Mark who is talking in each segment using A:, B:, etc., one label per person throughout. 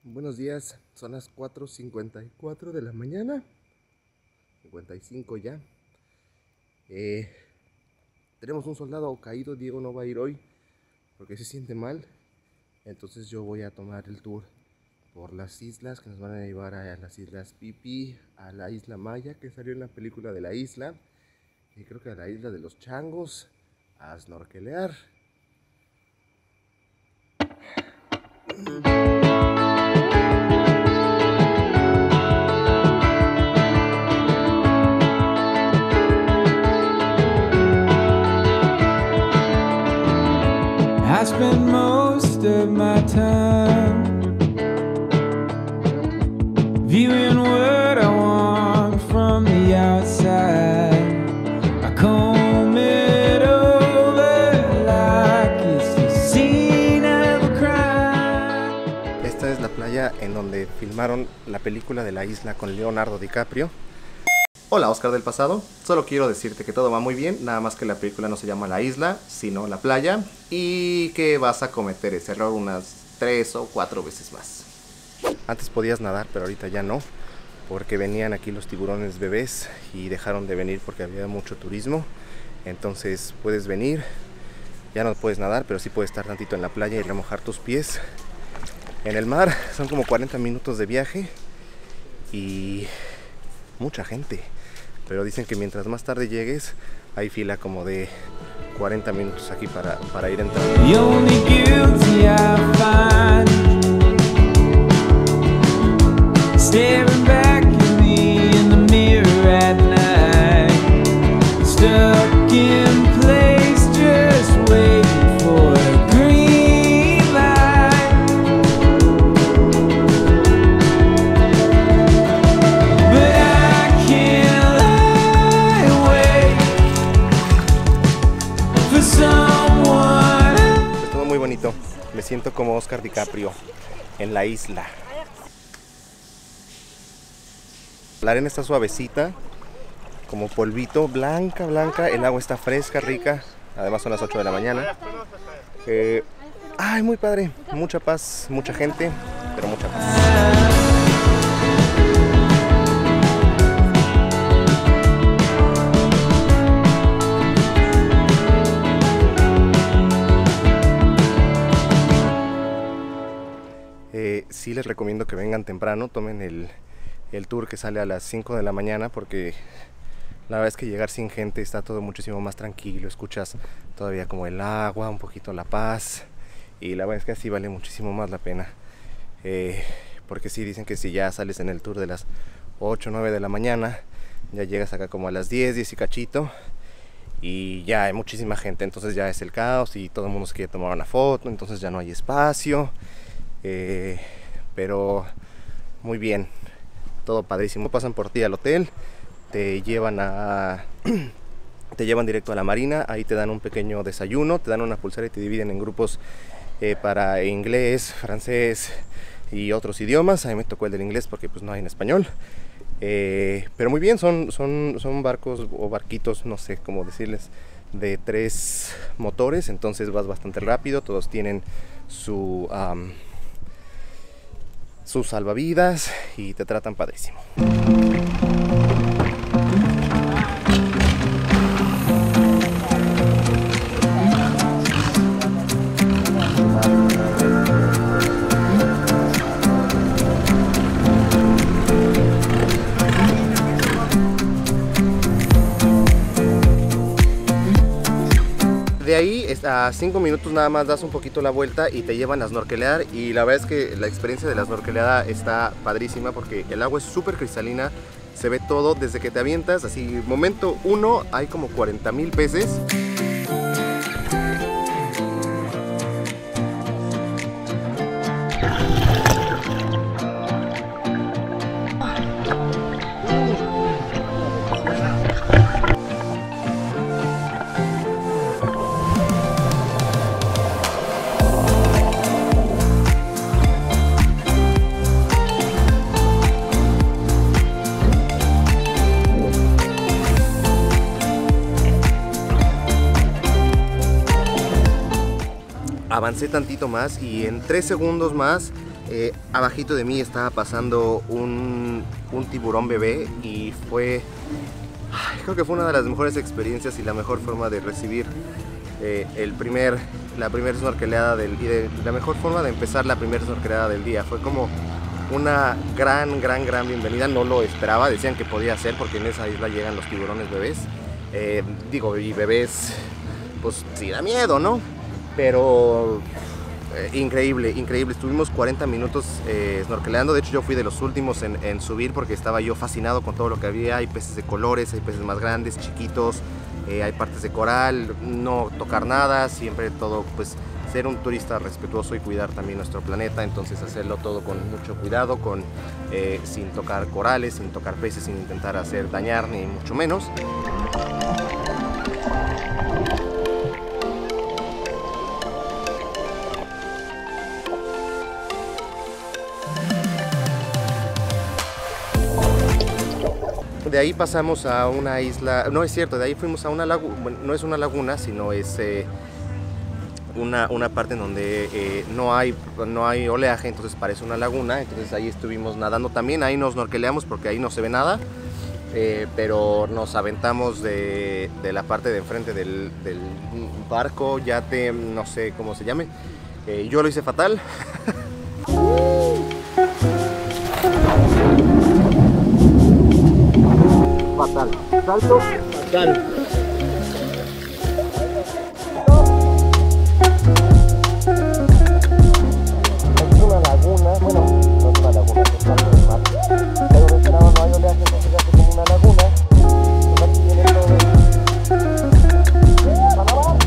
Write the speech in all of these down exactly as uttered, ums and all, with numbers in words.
A: Buenos días, son las cuatro cincuenta y cuatro de la mañana, cincuenta y cinco ya. Eh, tenemos un soldado caído, Diego no va a ir hoy porque se siente mal. Entonces yo voy a tomar el tour por las islas que nos van a llevar a las islas Pipi, a la isla Maya que salió en la película de La Isla, y creo que a la isla de los Changos, a snorkelear.
B: I spend most of my time viewing what I want from the outside. I comb it over like it's the scene of a crime.
A: Esta es la playa en donde filmaron la película de La Isla con Leonardo DiCaprio. Hola, Oscar del pasado. Solo quiero decirte que todo va muy bien, nada más que la película no se llama La Isla, sino La Playa, y que vas a cometer ese error unas tres o cuatro veces más. Antes podías nadar, pero ahorita ya no, porque venían aquí los tiburones bebés y dejaron de venir porque había mucho turismo. Entonces puedes venir, ya no puedes nadar, pero sí puedes estar tantito en la playa y remojar tus pies en el mar. Son como cuarenta minutos de viaje y mucha gente. Pero dicen que mientras más tarde llegues, hay fila como de cuarenta minutos aquí para, para ir entrando.
B: The only guilty I find staring back at me in the mirror at night, stuck in place just waiting for a green light. But I can't lie awake for someone.
A: Es todo muy bonito. Me siento como Oscar DiCaprio en La Isla. La arena está suavecita, como polvito, blanca, blanca. El agua está fresca, rica. Además son las ocho de la mañana. Eh, ay, muy padre. Mucha paz, mucha gente, pero mucha paz. Eh, sí les recomiendo que vengan temprano, tomen el, el tour que sale a las cinco de la mañana, porque la verdad es que llegar sin gente está todo muchísimo más tranquilo, escuchas todavía como el agua, un poquito la paz, y la verdad es que así vale muchísimo más la pena, eh, porque sí dicen que si ya sales en el tour de las ocho o nueve de la mañana, ya llegas acá como a las diez, diez y cachito, y ya hay muchísima gente, entonces ya es el caos y todo el mundo se quiere tomar una foto, entonces ya no hay espacio. Eh, pero muy bien, todo padrísimo. Pasan por ti al hotel, te llevan a te llevan directo a la marina, ahí te dan un pequeño desayuno, te dan una pulsera y te dividen en grupos eh, para inglés, francés y otros idiomas. A mí me tocó el del inglés porque pues no hay en español, eh, pero muy bien, son, son, son barcos o barquitos, no sé cómo decirles, de tres motores, entonces vas bastante rápido, todos tienen su um, sus salvavidas y te tratan padrísimo. De ahí a cinco minutos nada más das un poquito la vuelta y te llevan a snorkelear, y la verdad es que la experiencia de la snorkeleada está padrísima porque el agua es súper cristalina, se ve todo desde que te avientas, así momento uno hay como cuarenta mil peces. avancé tantito más y en tres segundos más Eh, abajito de mí estaba pasando un, un tiburón bebé y fue, ay, creo que fue una de las mejores experiencias y la mejor forma de recibir eh, el primer, la primera snorkeleada del, y de, la mejor forma de empezar la primera snorkeleada del día. Fue como una gran, gran, gran bienvenida. No lo esperaba, decían que podía ser porque en esa isla llegan los tiburones bebés. Eh, digo, y bebés, pues sí da miedo, ¿no? Pero eh, increíble, increíble. Estuvimos cuarenta minutos eh, snorkeleando. De hecho, yo fui de los últimos en, en subir porque estaba yo fascinado con todo lo que había. Hay peces de colores, hay peces más grandes, chiquitos, eh, hay partes de coral. No tocar nada, siempre todo, pues, ser un turista respetuoso y cuidar también nuestro planeta. Entonces, hacerlo todo con mucho cuidado, con, eh, sin tocar corales, sin tocar peces, sin intentar hacer dañar, ni mucho menos. De ahí pasamos a una isla, no es cierto, de ahí fuimos a una laguna, bueno, no es una laguna, sino es eh, una, una parte en donde eh, no, hay, no hay oleaje, entonces parece una laguna. Entonces ahí estuvimos nadando también, ahí nos snorkeleamos porque ahí no se ve nada, eh, pero nos aventamos de, de la parte de enfrente del, del barco, yate, no sé cómo se llame. Eh, yo lo hice fatal. Fatal. Salto. Fatal. Es una laguna, bueno, no es una laguna, es parte del mar. Pero de este lado no hay oleaje, entonces hace como una laguna. Pues aquí viene todo para lavar.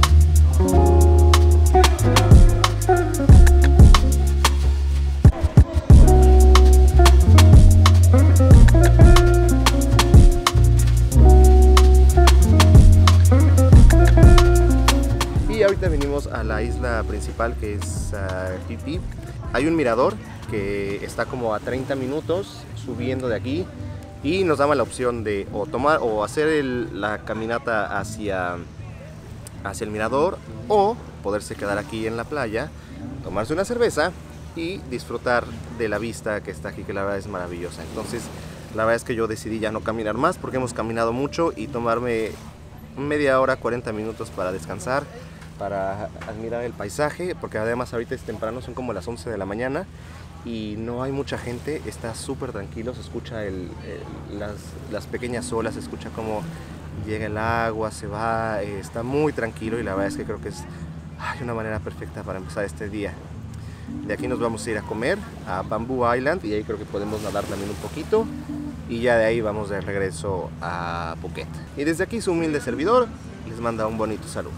A: Ahorita venimos a la isla principal, que es uh, Phi. Hay un mirador que está como a treinta minutos subiendo de aquí y nos daba la opción de o tomar o hacer el, la caminata hacia, hacia el mirador, o poderse quedar aquí en la playa, tomarse una cerveza y disfrutar de la vista que está aquí, que la verdad es maravillosa. Entonces la verdad es que yo decidí ya no caminar más porque hemos caminado mucho, y tomarme media hora, cuarenta minutos para descansar, para admirar el paisaje, porque además ahorita es temprano, son como las once de la mañana y no hay mucha gente, está súper tranquilo, se escucha el, el, las, las pequeñas olas, se escucha cómo llega el agua, se va, eh, está muy tranquilo, y la verdad es que creo que es ay, una manera perfecta para empezar este día. De aquí nos vamos a ir a comer a Bamboo Island, y ahí creo que podemos nadar también un poquito, y ya de ahí vamos de regreso a Phuket. Y desde aquí su humilde servidor les manda un bonito saludo.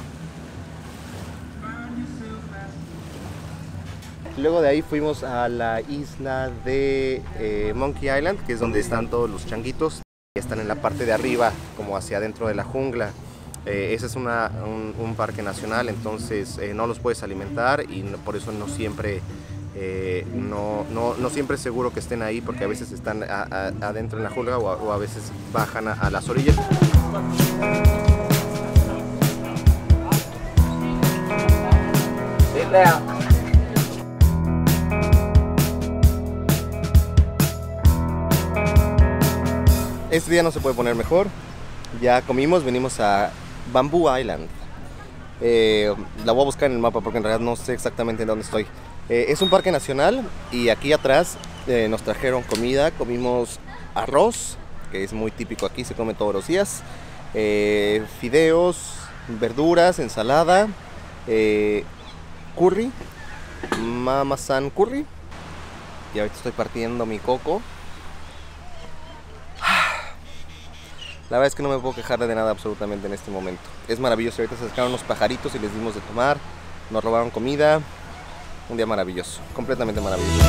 A: Luego de ahí fuimos a la isla de eh, Monkey Island, que es donde están todos los changuitos. Están en la parte de arriba, como hacia adentro de la jungla. Eh, ese es una, un, un parque nacional, entonces eh, no los puedes alimentar, y no, por eso no siempre, eh, no, no, no siempre es seguro que estén ahí, porque a veces están a, a, adentro en la jungla, o a, o a veces bajan a, a las orillas. Este día no se puede poner mejor. Ya comimos, venimos a Bamboo Island. Eh, la voy a buscar en el mapa porque en realidad no sé exactamente en dónde estoy. Eh, es un parque nacional, y aquí atrás eh, nos trajeron comida. Comimos arroz, que es muy típico aquí, se come todos los días. Eh, fideos, verduras, ensalada, eh, curry, mama san curry. Y ahorita estoy partiendo mi coco. La verdad es que no me puedo quejar de nada absolutamente en este momento. Es maravilloso. Ahorita se acercaron unos pajaritos y les dimos de tomar. Nos robaron comida. Un día maravilloso. Completamente maravilloso.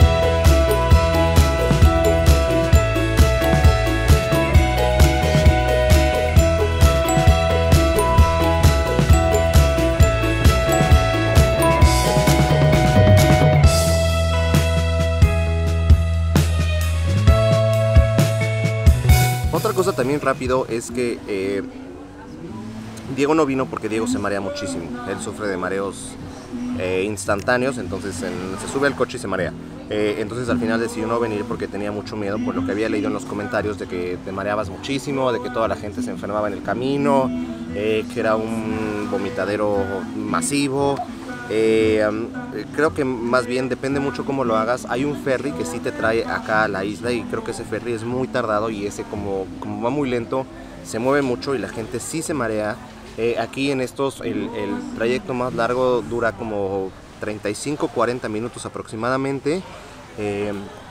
A: Otra cosa también rápido es que eh, Diego no vino porque Diego se marea muchísimo. Él sufre de mareos eh, instantáneos, entonces en, se sube al coche y se marea. Eh, entonces al final decidió no venir porque tenía mucho miedo por lo que había leído en los comentarios de que te mareabas muchísimo, de que toda la gente se enfermaba en el camino, eh, que era un vomitadero masivo. Eh, um, creo que más bien depende mucho cómo lo hagas. Hay un ferry que sí te trae acá a la isla y creo que ese ferry es muy tardado y ese como, como va muy lento se mueve mucho y la gente sí se marea. Eh, aquí en estos el, el trayecto más largo dura como treinta y cinco a cuarenta minutos aproximadamente. Eh,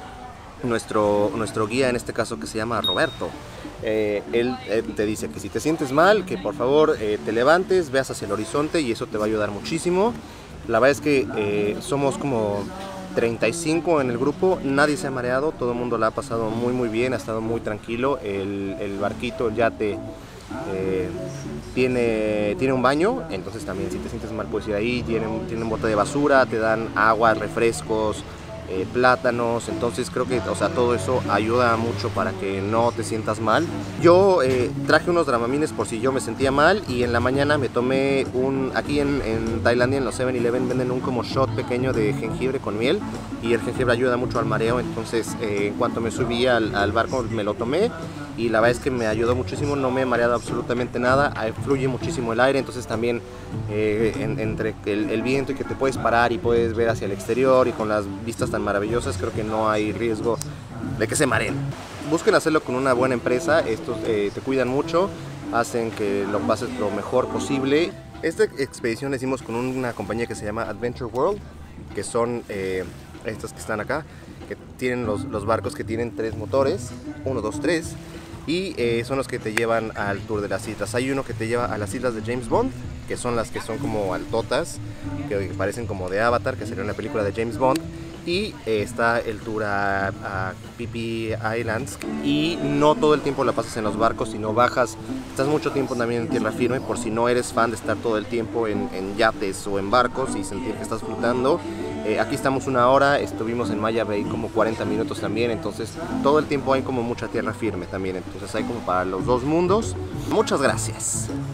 A: nuestro, nuestro guía en este caso, que se llama Roberto, eh, él, él te dice que si te sientes mal, que por favor eh, te levantes, veas hacia el horizonte y eso te va a ayudar muchísimo. La verdad es que eh, somos como treinta y cinco en el grupo, nadie se ha mareado, todo el mundo la ha pasado muy muy bien, ha estado muy tranquilo. El, el barquito, el yate, eh, tiene, tiene un baño, entonces también si te sientes mal puedes ir ahí, tienen, tienen bote de basura, te dan agua, refrescos, eh, plátanos, entonces creo que, o sea, todo eso ayuda mucho para que no te sientas mal. Yo eh, traje unos Dramamines por si yo me sentía mal y en la mañana me tomé un, aquí en, en Tailandia en los seven eleven venden un como shot pequeño de jengibre con miel y el jengibre ayuda mucho al mareo, entonces eh, en cuanto me subí al, al barco me lo tomé y la verdad es que me ayudó muchísimo, no me he mareado absolutamente nada, fluye muchísimo el aire, entonces también eh, en, entre el, el viento y que te puedes parar y puedes ver hacia el exterior y con las vistas tan maravillosas, creo que no hay riesgo de que se mareen. Busquen hacerlo con una buena empresa, estos eh, te cuidan mucho, hacen que lo pases lo mejor posible. Esta expedición la hicimos con una compañía que se llama Adventure World, que son eh, estas que están acá, que tienen los, los barcos que tienen tres motores, uno, dos, tres, y eh, son los que te llevan al tour de las islas. Hay uno que te lleva a las islas de James Bond, que son las que son como altotas, que parecen como de Avatar, que sería una película de James Bond. Y eh, está el tour a, a Phi Phi Islands y no todo el tiempo la pasas en los barcos, sino bajas, estás mucho tiempo también en tierra firme, por si no eres fan de estar todo el tiempo en, en yates o en barcos y sentir que estás flotando. Eh, aquí estamos una hora, estuvimos en Maya Bay como cuarenta minutos también, entonces todo el tiempo hay como mucha tierra firme también, entonces hay como para los dos mundos. Muchas gracias.